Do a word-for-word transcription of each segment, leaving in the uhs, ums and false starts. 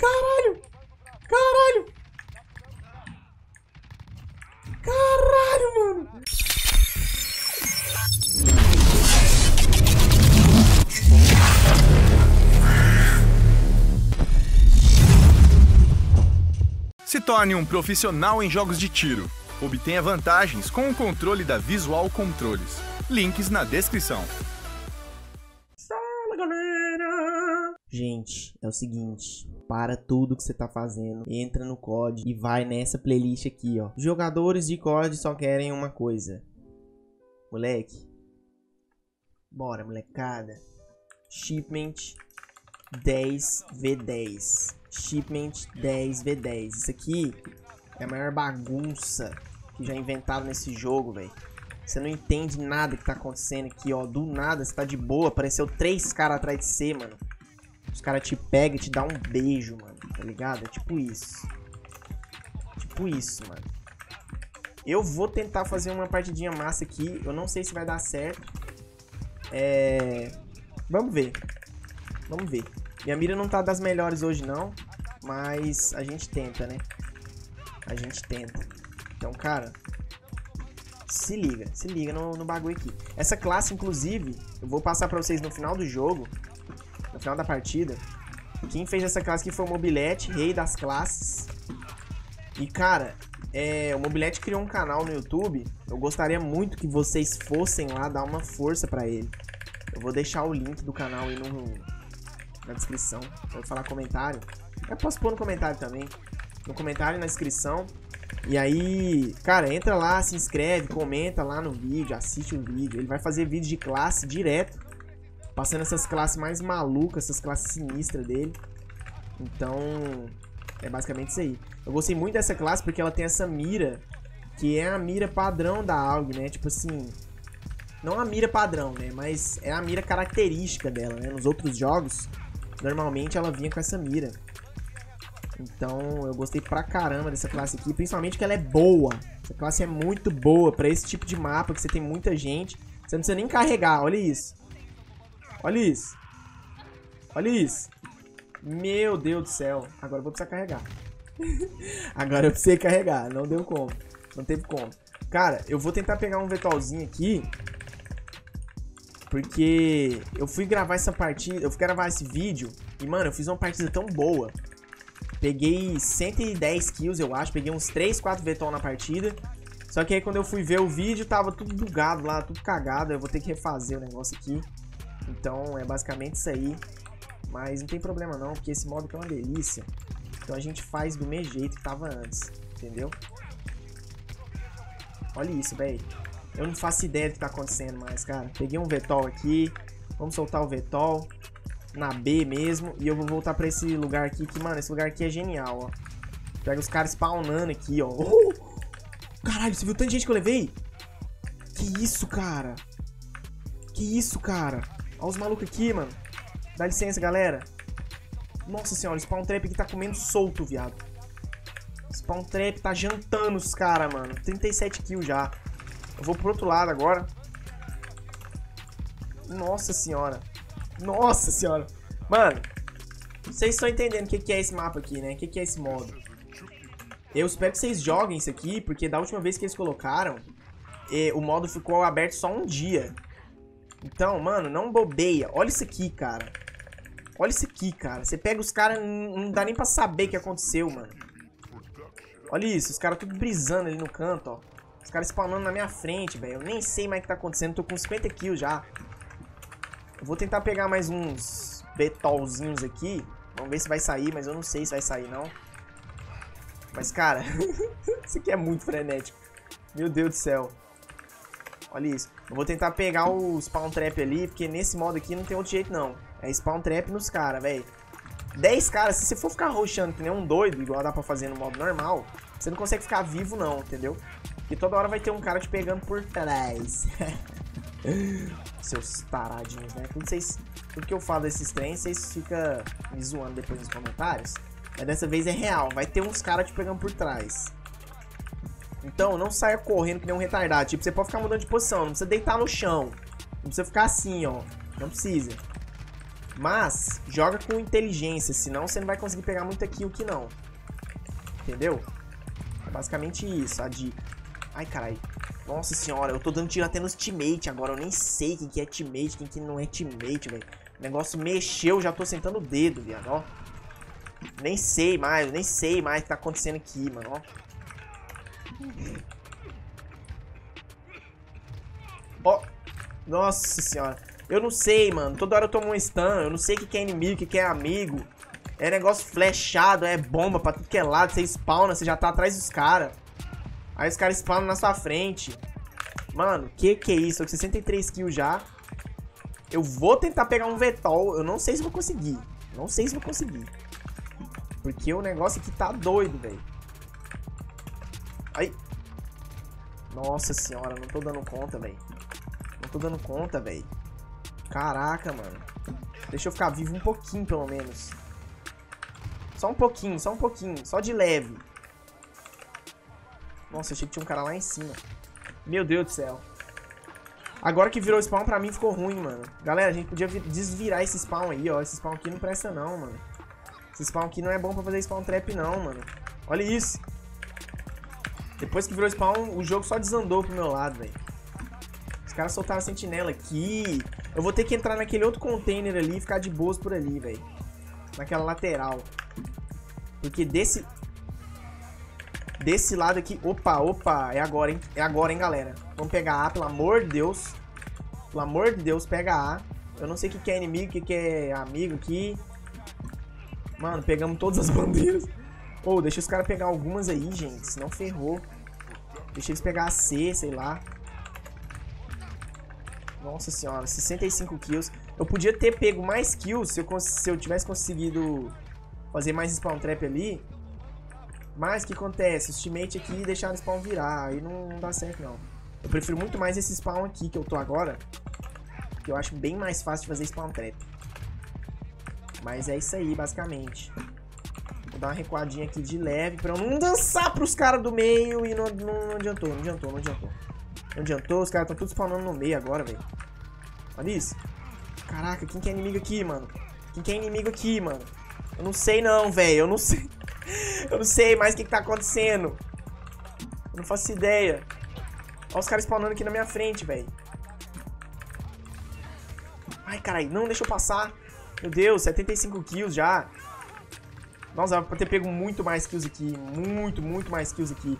Caralho! Caralho! Caralho, mano! Se torne um profissional em jogos de tiro. Obtenha vantagens com o controle da Visual Controles. Links na descrição. Fala, galera! Gente, é o seguinte, para tudo que você tá fazendo, entra no C O D e vai nessa playlist aqui, ó. Jogadores de C O D só querem uma coisa. Moleque. Bora, molecada. Shipment dez V dez. Shipment dez V dez. Isso aqui é a maior bagunça que já inventaram nesse jogo, velho. Você não entende nada que tá acontecendo aqui, ó. Do nada, você tá de boa. Apareceu três caras atrás de você, mano. Os caras te pegam e te dão um beijo, mano. Tá ligado? É tipo isso. Tipo isso, mano. Eu vou tentar fazer uma partidinha massa aqui. Eu não sei se vai dar certo. É... Vamos ver. Vamos ver. Minha mira não tá das melhores hoje, não. Mas a gente tenta, né? A gente tenta. Então, cara... Se liga. Se liga no, no bagulho aqui. Essa classe, inclusive, eu vou passar pra vocês no final do jogo. No final da partida. Quem fez essa classe aqui foi o Mobilete, rei das classes. E, cara... É, o Mobilete criou um canal no YouTube. Eu gostaria muito que vocês fossem lá dar uma força pra ele. Eu vou deixar o link do canal aí no... na descrição. Vou falar comentário. Eu posso pôr no comentário também. No comentário e na descrição. E aí, cara, entra lá, se inscreve, comenta lá no vídeo, assiste o vídeo. Ele vai fazer vídeo de classe direto. Passando essas classes mais malucas, essas classes sinistras dele. Então, é basicamente isso aí. Eu gostei muito dessa classe porque ela tem essa mira, que é a mira padrão da A U G, né? Tipo assim... Não a mira padrão, né? Mas é a mira característica dela, né? Nos outros jogos, normalmente ela vinha com essa mira. Então, eu gostei pra caramba dessa classe aqui. Principalmente que ela é boa. Essa classe é muito boa pra esse tipo de mapa, que você tem muita gente. Você não precisa nem carregar, olha isso. Olha isso. Olha isso. Meu Deus do céu. Agora eu vou precisar carregar. Agora eu precisei carregar. Não deu como. Não teve como. Cara, eu vou tentar pegar um vetolzinho aqui. Porque eu fui gravar essa partida, eu fui gravar esse vídeo e, mano, eu fiz uma partida tão boa. Peguei cento e dez kills, eu acho, peguei uns três, quatro vetol na partida. Só que aí quando eu fui ver o vídeo, tava tudo bugado lá, tudo cagado. Eu vou ter que refazer o negócio aqui. Então, é basicamente isso aí. Mas não tem problema não, porque esse modo aqui é uma delícia. Então a gente faz do mesmo jeito que tava antes, entendeu? Olha isso, velho. Eu não faço ideia do que tá acontecendo mais, cara. Peguei um vetol aqui. Vamos soltar o vetol. Na B mesmo. E eu vou voltar pra esse lugar aqui. Que, mano, esse lugar aqui é genial, ó. Pega os caras spawnando aqui, ó. Oh! Caralho, você viu tanta gente que eu levei? Que isso, cara? Que isso, cara? Olha os malucos aqui, mano. Dá licença, galera. Nossa senhora, o spawn trap aqui tá comendo solto, viado. O spawn trap tá jantando os caras, mano. trinta e sete kills já. Eu vou pro outro lado agora. Nossa senhora. Nossa senhora. Mano, vocês estão entendendo o que, que é esse mapa aqui, né? O que, que é esse modo. Eu espero que vocês joguem isso aqui, porque da última vez que eles colocaram, eh, o modo ficou aberto só um dia. Então, mano, não bobeia. Olha isso aqui, cara. Olha isso aqui, cara. Você pega os caras, não dá nem pra saber o que aconteceu, mano. Olha isso, os caras tudo brisando ali no canto, ó. Os caras spawnando na minha frente, velho. Eu nem sei mais o que tá acontecendo. Tô com cinquenta kills já. Eu vou tentar pegar mais uns betolzinhos aqui. Vamos ver se vai sair, mas eu não sei se vai sair, não. Mas, cara, isso aqui é muito frenético. Meu Deus do céu. Olha isso. Eu vou tentar pegar o spawn trap ali, porque nesse modo aqui não tem outro jeito, não. É spawn trap nos caras, velho. dez caras, se você for ficar roxando que nem um doido, igual dá pra fazer no modo normal, você não consegue ficar vivo, não, entendeu? Porque toda hora vai ter um cara te pegando por trás. Seus taradinhos, né? Tudo, vocês, tudo que eu falo desses trens, vocês ficam me zoando depois nos comentários. Mas dessa vez é real. Vai ter uns caras te pegando por trás. Então, não saia correndo que nem um retardado. Tipo, você pode ficar mudando de posição. Não precisa deitar no chão. Não precisa ficar assim, ó. Não precisa. Mas, joga com inteligência, senão você não vai conseguir pegar muita kill aqui não. Entendeu? É basicamente isso, a dica. Ai, caralho. Nossa senhora, eu tô dando tiro até nos teammate agora. Eu nem sei quem que é teammate, quem que não é teammate, velho. O negócio mexeu, já tô sentando o dedo, viado, ó. Nem sei mais, nem sei mais o que tá acontecendo aqui, mano, ó. Ó. Nossa senhora. Eu não sei, mano. Toda hora eu tomo um stun. Eu não sei o que que é inimigo, o que que é amigo. É negócio flechado, é bomba pra tudo que é lado. Você spawna, você já tá atrás dos caras. Aí os caras spawnam na sua frente. Mano, que que é isso? Tô com sessenta e três kills já. Eu vou tentar pegar um Vetol. Eu não sei se vou conseguir. Não sei se vou conseguir. Porque o negócio aqui tá doido, velho. Aí. Nossa senhora, não tô dando conta, velho. Não tô dando conta, velho. Caraca, mano. Deixa eu ficar vivo um pouquinho, pelo menos. Só um pouquinho, só um pouquinho. Só de leve. Nossa, achei que tinha um cara lá em cima. Meu Deus do céu. Agora que virou spawn, pra mim ficou ruim, mano. Galera, a gente podia desvirar esse spawn aí, ó. Esse spawn aqui não presta não, mano. Esse spawn aqui não é bom pra fazer spawn trap não, mano. Olha isso. Depois que virou spawn, o jogo só desandou pro meu lado, velho. Os caras soltaram a sentinela aqui. Eu vou ter que entrar naquele outro container ali e ficar de boas por ali, velho. Naquela lateral. Porque desse... Desse lado aqui... Opa, opa. É agora, hein? É agora, hein, galera. Vamos pegar A, pelo amor de Deus. Pelo amor de Deus, pega A. Eu não sei o que é inimigo, o que é amigo aqui. Mano, pegamos todas as bandeiras. Ô, oh, deixa os caras pegar algumas aí, gente. Senão ferrou. Deixa eles pegar a C, sei lá. Nossa senhora, sessenta e cinco kills. Eu podia ter pego mais kills se eu, se eu tivesse conseguido fazer mais spawn trap ali. Mas o que acontece? Os teammates aqui deixaram o spawn virar. Aí não, não dá certo, não. Eu prefiro muito mais esse spawn aqui que eu tô agora. Que eu acho bem mais fácil de fazer spawn trap. Mas é isso aí, basicamente. Vou dar uma recuadinha aqui de leve pra eu não dançar pros caras do meio. E não, não, não adiantou, não adiantou, não adiantou. Não adiantou, os caras estão todos spawnando no meio agora, velho. Olha isso. Caraca, quem que é inimigo aqui, mano? Quem que é inimigo aqui, mano? Eu não sei não, velho. Eu não sei. Eu não sei mais o que que tá acontecendo. Eu não faço ideia. Olha os caras spawnando aqui na minha frente, velho. Ai, caralho. Não, deixa eu passar. Meu Deus, setenta e cinco kills já. Nossa, dá pra ter pego muito mais kills aqui. Muito, muito mais kills aqui.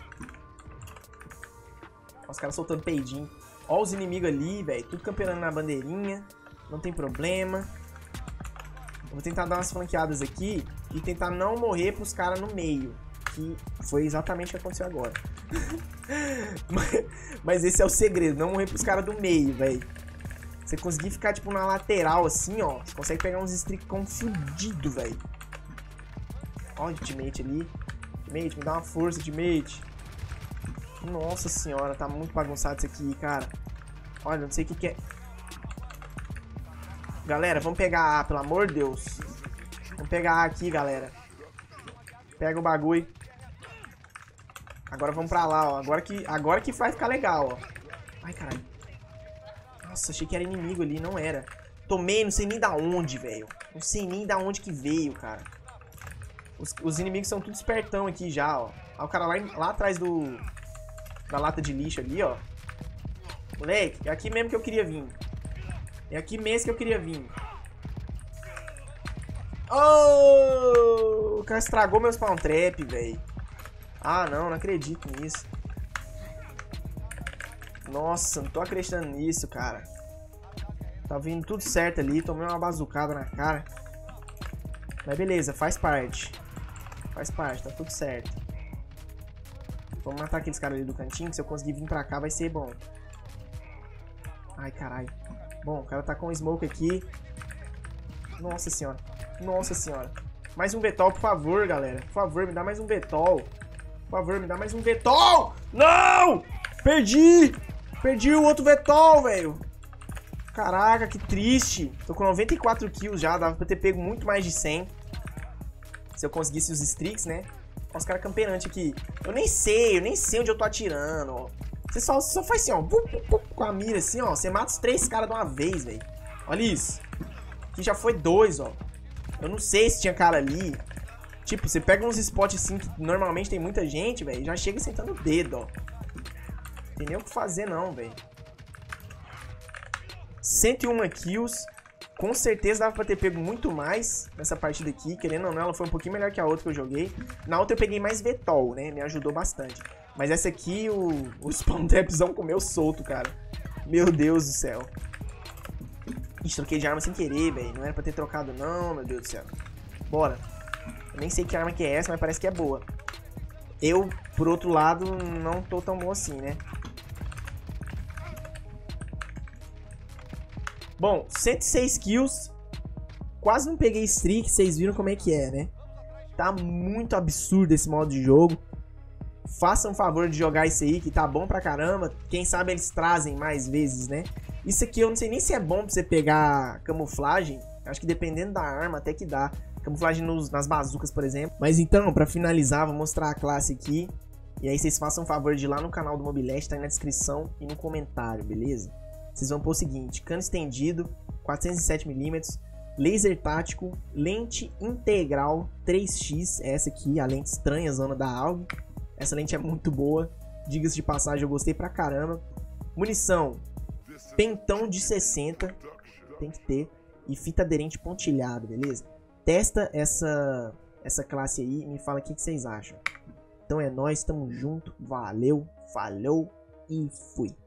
Olha os caras soltando peidinho. Olha os inimigos ali, velho. Tudo campeando na bandeirinha. Não tem problema. Eu vou tentar dar umas flanqueadas aqui. E tentar não morrer pros caras no meio. Que foi exatamente o que aconteceu agora. mas, mas esse é o segredo. Não morrer pros caras do meio, velho. Você conseguir ficar, tipo, na lateral, assim, ó. Você consegue pegar uns streak com fudido, velho. Olha o teammate ali. Teammate, me dá uma força, teammate. Nossa senhora, tá muito bagunçado isso aqui, cara. Olha, não sei o que que é. Galera, vamos pegar A, pelo amor de Deus. Vamos pegar A aqui, galera. Pega o bagulho. Agora vamos pra lá, ó. Agora que, agora que vai ficar legal, ó. Ai, caralho. Nossa, achei que era inimigo ali, não era. Tomei, não sei nem da onde, velho. Não sei nem da onde que veio, cara. Os, os inimigos são tudo espertão aqui já, ó. Olha o cara lá, lá atrás do... Da lata de lixo ali, ó. Moleque, é aqui mesmo que eu queria vir. É aqui mesmo que eu queria vir. Oh! O cara estragou meu spawn trap, velho. Ah, não, não acredito nisso. Nossa, não tô acreditando nisso, cara. Tá vindo tudo certo ali. Tomei uma bazucada na cara. Mas beleza, faz parte. Faz parte, tá tudo certo. Vamos matar aqueles caras ali do cantinho. Que se eu conseguir vir pra cá vai ser bom. Ai, caralho. Bom, o cara tá com um smoke aqui. Nossa senhora. Nossa senhora. Mais um Vetol, por favor, galera. Por favor, me dá mais um Vetol. Por favor, me dá mais um Vetol. Não! Perdi! Perdi o outro Vetol, velho. Caraca, que triste. Tô com noventa e quatro kills já. Dava pra ter pego muito mais de cem. Se eu conseguisse os streaks, né? Olha os caras camperantes aqui. Eu nem sei, eu nem sei onde eu tô atirando, ó. Você só, só faz assim, ó. Com a mira assim, ó. Você mata os três caras de uma vez, velho. Olha isso. Aqui já foi dois, ó. Eu não sei se tinha cara ali. Tipo, você pega uns spots assim que normalmente tem muita gente, velho. Já chega sentando o dedo, ó. Não tem nem o que fazer não, velho. cento e uma kills. Com certeza dava pra ter pego muito mais nessa partida aqui. Querendo ou não, ela foi um pouquinho melhor que a outra que eu joguei. Na outra eu peguei mais V TOL, né? Me ajudou bastante. Mas essa aqui, o, o spawn trapzão comeu solto, cara. Meu Deus do céu. Ixi, troquei de arma sem querer, velho. Não era pra ter trocado não, meu Deus do céu. Bora. Eu nem sei que arma que é essa, mas parece que é boa. Eu, por outro lado, não tô tão bom assim, né? Bom, cento e seis kills. Quase não peguei streak, vocês viram como é que é, né? Tá muito absurdo esse modo de jogo. Façam um favor de jogar isso aí, que tá bom pra caramba. Quem sabe eles trazem mais vezes, né? Isso aqui eu não sei nem se é bom pra você pegar camuflagem. Acho que dependendo da arma até que dá. Camuflagem nos, nas bazucas, por exemplo. Mas então, pra finalizar, vou mostrar a classe aqui. E aí vocês façam um favor de ir lá no canal do Mobilete, tá aí na descrição e no comentário, beleza? Vocês vão pôr o seguinte: cano estendido, quatrocentos e sete milímetros, laser tático, lente integral três x, essa aqui, a lente estranha, zona da A U G. Essa lente é muito boa, diga-se de passagem, eu gostei pra caramba. Munição, pentão de sessenta, tem que ter, e fita aderente pontilhado, beleza? Testa essa, essa classe aí e me fala o que, que vocês acham. Então é nóis, tamo junto, valeu, falou e fui.